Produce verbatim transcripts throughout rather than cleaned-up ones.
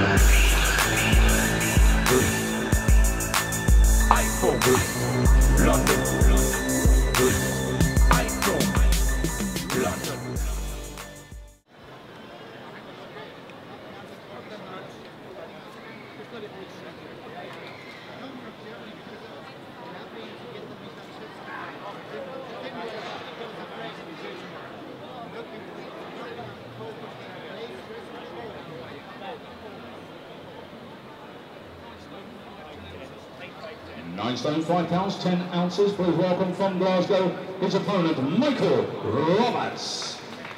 Nine stone, five pounds, ten ounces. Please welcome from Glasgow his opponent, Michael Roberts.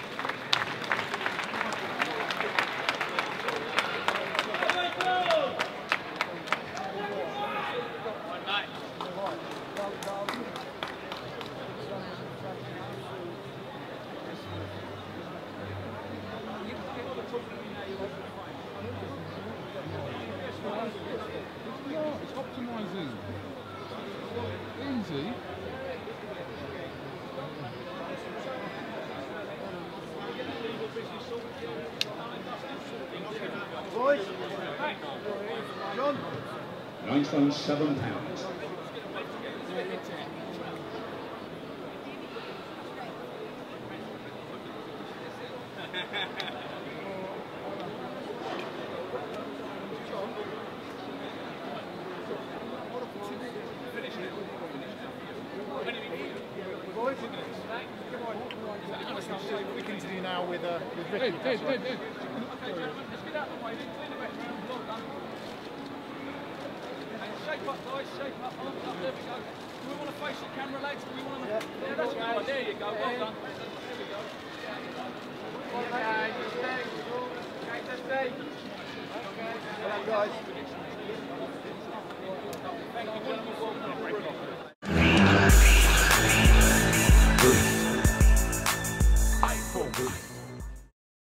It's optimizing. Easy. Boys, John. Nine stone, seven pounds. We continue now with uh, with Ricky. Hey, hey, hey, hey. Shape up, guys, shape up, arms up, there we go. Do we want to face the camera, lads? Do we want to... Yeah, yeah that's right, there you go, well done. There we go. Okay, just stay. Okay, just stay. Okay, well done, guys.